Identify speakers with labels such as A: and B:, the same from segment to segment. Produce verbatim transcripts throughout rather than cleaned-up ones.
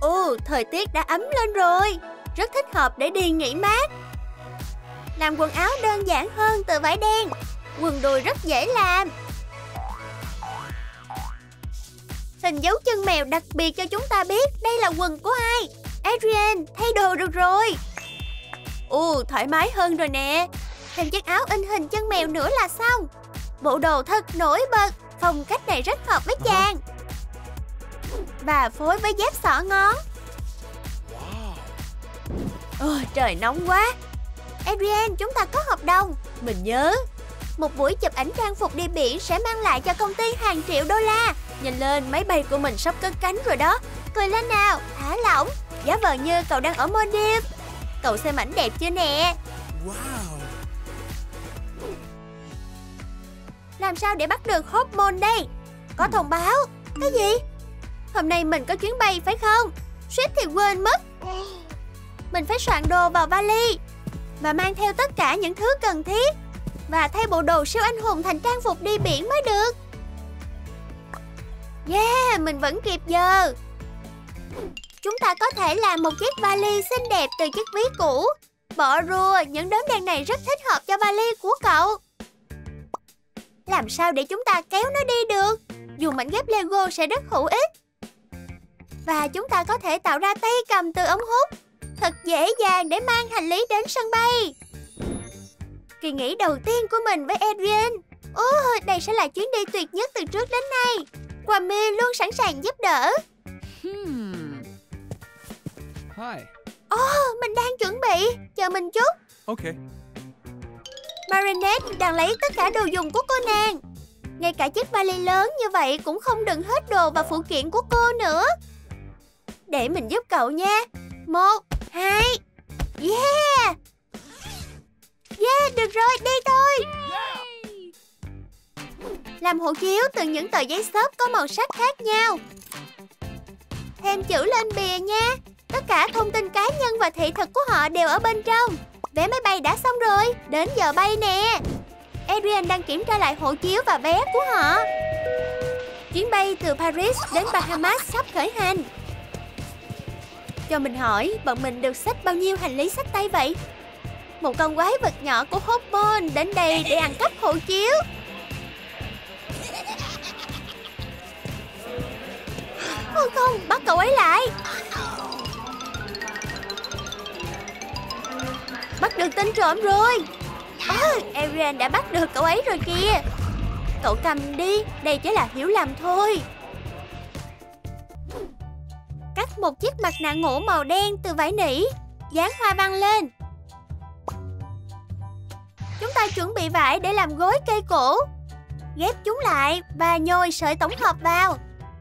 A: Ồ, thời tiết đã ấm lên rồi. Rất thích hợp để đi nghỉ mát. Làm quần áo đơn giản hơn từ vải đen. Quần đùi rất dễ làm. Hình dấu chân mèo đặc biệt cho chúng ta biết đây là quần của ai. Adrian, thay đồ được rồi. Ồ, thoải mái hơn rồi nè. Thêm chiếc áo in hình chân mèo nữa là xong. Bộ đồ thật nổi bật. Phong cách này rất hợp với chàng. Và phối với dép xỏ ngón. Ôi, trời nóng quá. Adrian, chúng ta có hợp đồng. Mình nhớ. Một buổi chụp ảnh trang phục đi biển sẽ mang lại cho công ty hàng triệu đô la. Nhìn lên, máy bay của mình sắp cất cánh rồi đó. Cười lên nào, thả lỏng. Giả vờ như cậu đang ở Maldives. Cậu xem ảnh đẹp chưa nè? Wow. Làm sao để bắt được Hormone đây? Có thông báo. Cái gì? Hôm nay mình có chuyến bay phải không? Suýt thì quên mất. Mình phải soạn đồ vào vali và mang theo tất cả những thứ cần thiết. Và thay bộ đồ siêu anh hùng thành trang phục đi biển mới được. Yeah, mình vẫn kịp giờ. Chúng ta có thể làm một chiếc vali xinh đẹp từ chiếc ví cũ. Bỏ rùa, những đốm đèn này rất thích hợp cho vali của cậu. Làm sao để chúng ta kéo nó đi được? Dùng mảnh ghép Lego sẽ rất hữu ích. Và chúng ta có thể tạo ra tay cầm từ ống hút. Thật dễ dàng để mang hành lý đến sân bay. Kỳ nghỉ đầu tiên của mình với Adrian. Ồ, đây sẽ là chuyến đi tuyệt nhất từ trước đến nay. Kwame luôn sẵn sàng giúp đỡ.
B: Hmm. Hi.
A: Ồ, oh, mình đang chuẩn bị. Chờ mình chút.
B: Okay.
A: Marinette đang lấy tất cả đồ dùng của cô nàng. Ngay cả chiếc vali lớn như vậy cũng không đựng hết đồ và phụ kiện của cô nữa. Để mình giúp cậu nha. Một, hai. Yeah. Yeah, được rồi, đi thôi. Làm hộ chiếu từ những tờ giấy xốp có màu sắc khác nhau. Thêm chữ lên bìa nha. Tất cả thông tin cá nhân và thị thực của họ đều ở bên trong. Vé máy bay đã xong rồi. Đến giờ bay nè. Adrian đang kiểm tra lại hộ chiếu và vé của họ. Chuyến bay từ Paris đến Bahamas sắp khởi hành. Cho mình hỏi, bọn mình được xách bao nhiêu hành lý xách tay vậy? Một con quái vật nhỏ của Hormone đến đây để ăn cắp hộ chiếu. Ôi không, bắt cậu ấy lại. Bắt được tên trộm rồi. Oh, Adrian đã bắt được cậu ấy rồi kìa. Cậu cầm đi, đây chỉ là hiểu lầm thôi. Cắt một chiếc mặt nạ ngủ màu đen từ vải nỉ, dán hoa văn lên. Chúng ta chuẩn bị vải để làm gối cây cổ. Ghép chúng lại và nhồi sợi tổng hợp vào.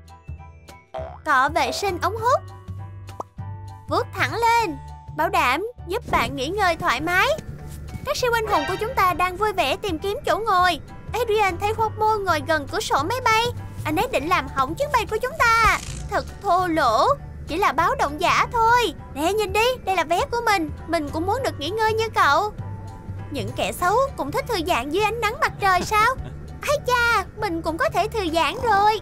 A: Cọ vệ sinh ống hút. Vuốt thẳng lên, bảo đảm giúp bạn nghỉ ngơi thoải mái. Các siêu anh hùng của chúng ta đang vui vẻ tìm kiếm chỗ ngồi. Adrian thấy Hormone ngồi gần cửa sổ máy bay. Anh ấy định làm hỏng chuyến bay của chúng ta. Thật thô lỗ. Chỉ là báo động giả thôi. Nè nhìn đi, đây là vé của mình. Mình cũng muốn được nghỉ ngơi như cậu. Những kẻ xấu cũng thích thư giãn dưới ánh nắng mặt trời sao? Ái cha, mình cũng có thể thư giãn rồi.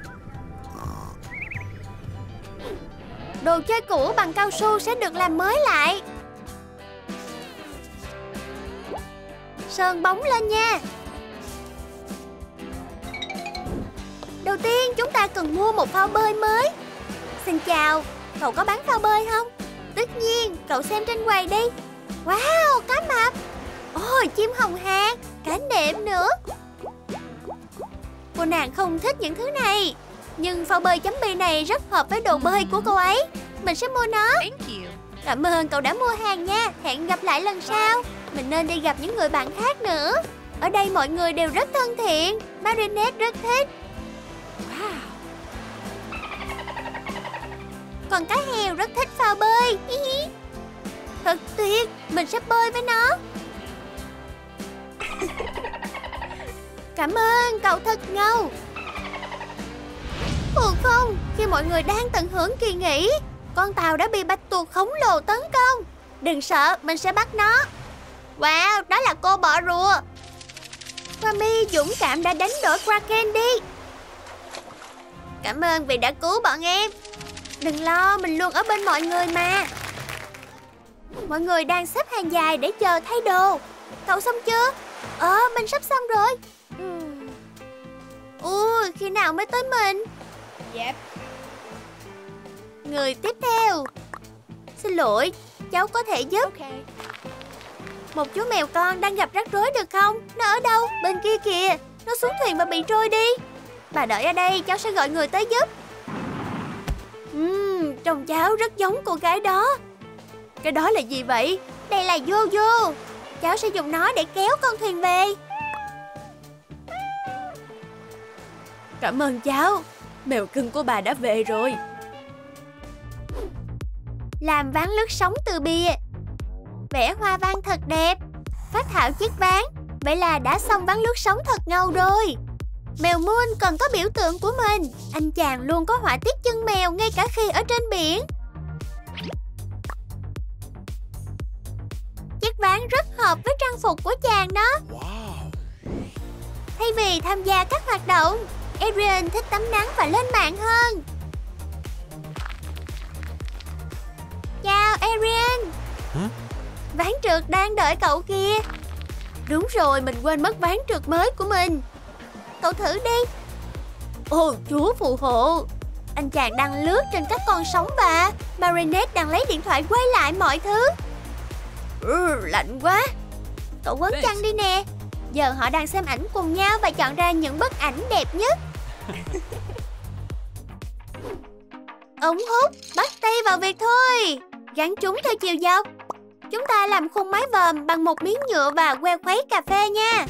A: Đồ chơi cũ bằng cao su sẽ được làm mới lại. Sơn bóng lên nha. Đầu tiên chúng ta cần mua một phao bơi mới. Xin chào, cậu có bán phao bơi không? Tất nhiên, cậu xem trên quầy đi. Wow, cá mập. Ôi, chim hồng hạc, cá nệm nữa. Cô nàng không thích những thứ này. Nhưng phao bơi chấm bi này rất hợp với đồ bơi của cô ấy. Mình sẽ mua nó. Cảm ơn cậu đã mua hàng nha. Hẹn gặp lại lần sau. Mình nên đi gặp những người bạn khác nữa. Ở đây mọi người đều rất thân thiện. Marinette rất thích. Wow. Còn cá heo rất thích phao bơi. Thật tuyệt. Mình sẽ bơi với nó. Cảm ơn, cậu thật ngầu. Ồ không, khi mọi người đang tận hưởng kỳ nghỉ, con tàu đã bị bạch tuộc khổng lồ tấn công. Đừng sợ, mình sẽ bắt nó. Wow, đó là cô bọ rùa. Kwame dũng cảm đã đánh đuổi Kraken đi. Cảm ơn vì đã cứu bọn em. Đừng lo, mình luôn ở bên mọi người mà. Mọi người đang xếp hàng dài để chờ thay đồ. Cậu xong chưa? Ờ, mình sắp xong rồi. Ui, khi nào mới tới mình?
C: Yep.
A: Người tiếp theo. Xin lỗi, cháu có thể giúp.
C: Okay.
A: Một chú mèo con đang gặp rắc rối được không? Nó ở đâu? Bên kia kìa. Nó xuống thuyền và bị trôi đi. Bà đợi ở đây, cháu sẽ gọi người tới giúp. Uhm, trông cháu rất giống cô gái đó. Cái đó là gì vậy? Đây là Yo-yo. Cháu sẽ dùng nó để kéo con thuyền về. Cảm ơn cháu. Mèo cưng của bà đã về rồi. Làm ván lướt sóng từ bìa. Vẽ hoa văn thật đẹp. Phát thảo chiếc ván. Vậy là đã xong ván lướt sóng thật ngầu rồi. Mèo Moon còn có biểu tượng của mình. Anh chàng luôn có họa tiết chân mèo ngay cả khi ở trên biển. Chiếc ván rất hợp với trang phục của chàng đó.
B: Wow.
A: Thay vì tham gia các hoạt động, Adrian thích tắm nắng và lên mạng hơn. Chào Adrian.
B: Hả?
A: Ván trượt đang đợi cậu kìa. Đúng rồi, mình quên mất ván trượt mới của mình. Cậu thử đi. Ồ, Chúa phù hộ. Anh chàng đang lướt trên các con sóng và Marinette đang lấy điện thoại quay lại mọi thứ. Ừ, lạnh quá. Cậu quấn chăn đi nè. Giờ họ đang xem ảnh cùng nhau và chọn ra những bức ảnh đẹp nhất. Ống hút, bắt tay vào việc thôi. Gắn chúng theo chiều dọc. Chúng ta làm khung mái vòm bằng một miếng nhựa và que khuấy cà phê nha.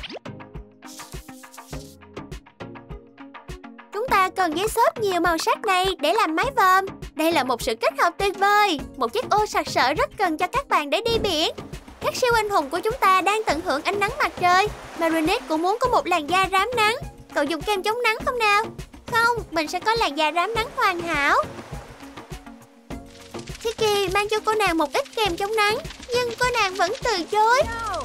A: Chúng ta cần giấy xốp nhiều màu sắc này để làm mái vòm. Đây là một sự kết hợp tuyệt vời. Một chiếc ô sặc sỡ rất cần cho các bạn để đi biển. Các siêu anh hùng của chúng ta đang tận hưởng ánh nắng mặt trời. Marinette cũng muốn có một làn da rám nắng. Cậu dùng kem chống nắng không nào? Không, mình sẽ có làn da rám nắng hoàn hảo. Tiki mang cho cô nàng một ít kem chống nắng, nhưng cô nàng vẫn từ chối.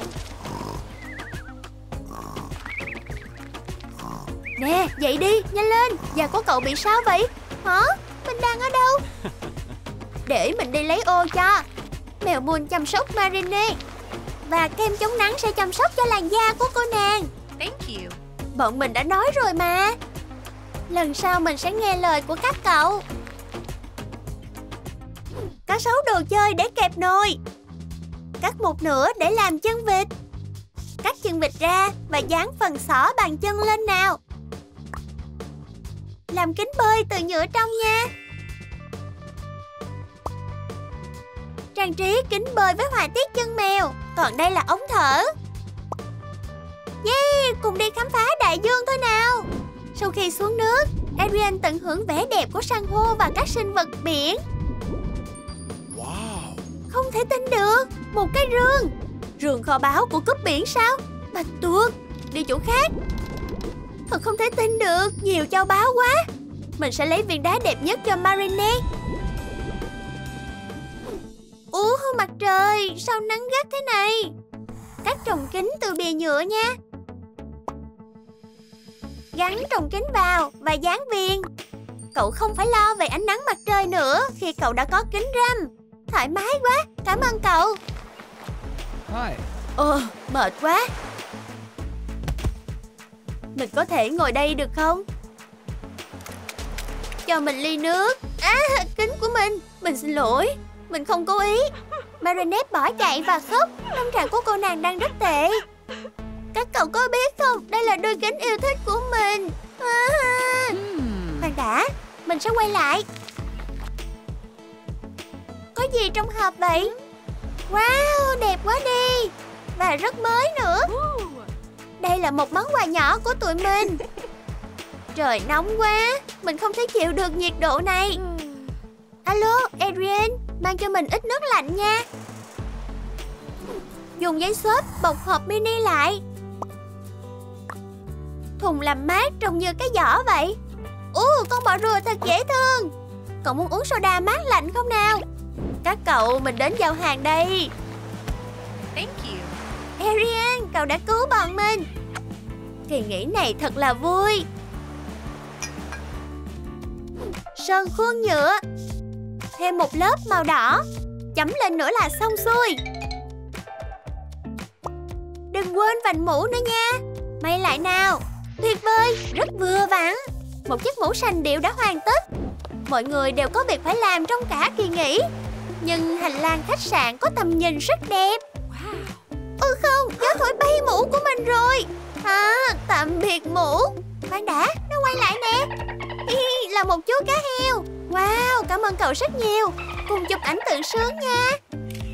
A: Nè, dậy đi, nhanh lên. Da của cậu bị sao vậy? Hả? Mình đang ở đâu? Để mình đi lấy ô cho. Mèo Moon chăm sóc Marinette. Và kem chống nắng sẽ chăm sóc cho làn da của cô nàng.
C: Thank you.
A: Bọn mình đã nói rồi mà. Lần sau mình sẽ nghe lời của các cậu. Có sáu đồ chơi để kẹp nồi. Cắt một nửa để làm chân vịt. Cắt chân vịt ra và dán phần xỏ bàn chân lên nào. Làm kính bơi từ nhựa trong nha. Trang trí kính bơi với họa tiết chân mèo. Còn đây là ống thở. Yeah, cùng đi khám phá đại dương thôi nào. Sau khi xuống nước, Adrian tận hưởng vẻ đẹp của san hô và các sinh vật biển.
B: Wow.
A: Không thể tin được. Một cái rương. Rương kho báu của cướp biển sao? Bạch tuộc. Đi chỗ khác. Thật không thể tin được. Nhiều châu báu quá. Mình sẽ lấy viên đá đẹp nhất cho Marinette. Ủa mặt trời, sao nắng gắt thế này? Cắt trồng kính từ bìa nhựa nha. Gắn trồng kính vào và dán viền. Cậu không phải lo về ánh nắng mặt trời nữa khi cậu đã có kính râm. Thoải mái quá, cảm ơn cậu.
B: Hi.
A: Ồ, mệt quá. Mình có thể ngồi đây được không? Cho mình ly nước. À, kính của mình. Mình xin lỗi. Mình không cố ý. Marinette bỏ chạy và khóc. Tâm trạng của cô nàng đang rất tệ. Các cậu có biết không? Đây là đôi kính yêu thích của mình. À,
B: Hmm.
A: khoan đã. Mình sẽ quay lại. Có gì trong hộp vậy? Wow, đẹp quá đi. Và rất mới nữa. Đây là một món quà nhỏ của tụi mình. Trời nóng quá. Mình không thể chịu được nhiệt độ này. Alo, Adrian, mang cho mình ít nước lạnh nha. Dùng giấy xốp bọc hộp mini lại. Thùng làm mát trông như cái giỏ vậy. Ồ, con bọ rùa thật dễ thương. Cậu muốn uống soda mát lạnh không nào? Các cậu, mình đến giao hàng đây.
C: Thank you.
A: Adrian, cậu đã cứu bọn mình. Kỳ nghỉ này thật là vui. Sơn khuôn nhựa. Thêm một lớp màu đỏ. Chấm lên nữa là xong xuôi. Đừng quên vành mũ nữa nha. May lại nào. Tuyệt vời, rất vừa vặn. Một chiếc mũ sành điệu đã hoàn tất. Mọi người đều có việc phải làm trong cả kỳ nghỉ. Nhưng hành lang khách sạn có tầm nhìn rất đẹp. Ôi không, gió thổi bay mũ của mình rồi. À, tạm biệt mũ. Khoan đã, nó quay lại nè. Hi hi, là một chú cá heo. Wow, cảm ơn cậu rất nhiều. Cùng chụp ảnh tự sướng nha.